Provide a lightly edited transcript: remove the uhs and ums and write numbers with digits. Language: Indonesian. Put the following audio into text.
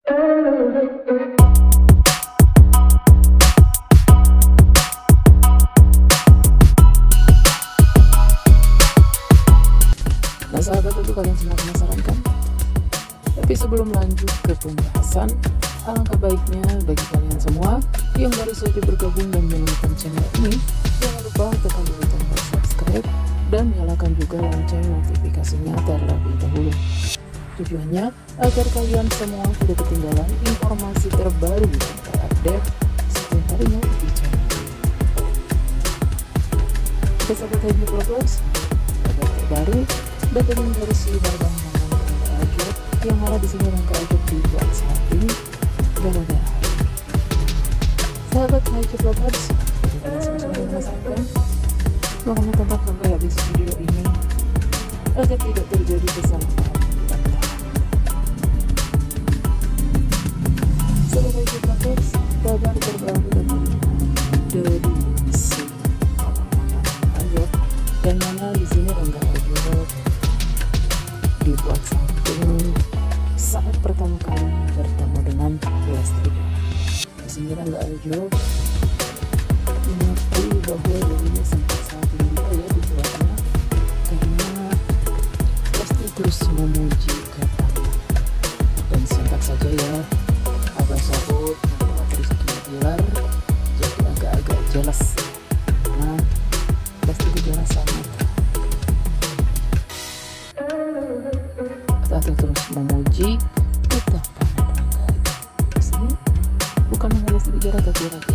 Nah sahabat, tentu kalian semua penasaran kan? Tapi sebelum lanjut ke pembahasan, alangkah baiknya bagi kalian semua yang baru saja bergabung dan menemukan channel ini, jangan lupa tekan dulu tombol subscribe dan nyalakan juga lonceng notifikasinya terlebih dahulu. Tujuannya agar kalian semua tidak ketinggalan informasi terbaru dan terupdate setiap harinya di channel ini. Oke sahabat Happy Lovers, kabar terbaru datangin dari si Babang Rangka Ajab yang malah di sini Rangka Ajab dibuat samping gara-gara sahabat Happy Lovers, kalian sama-sama merasakan, makanya tetap sampai habis video ini agar tidak terjadi kesalahan. Sahabat Happy Lovers, kabar terbaru dari si Ajab yang mana di sini Rangka Ajab dibuat samping saat pertama kali bertemu dengan Lesti. Di sini Rangga Ajab mengakui bahwa dirinya sempat sangat gembira ya dibuatnya karena Lesti terus memuji katanya, dan sontak saja ya Abah Sabut membuat Rizky Bilar jadi agak-agak jelas karena Lesti Kejora sangat atau terus memuji betapa Rangga Ajab. Di sini bukan hanya Lesti Kejora tapi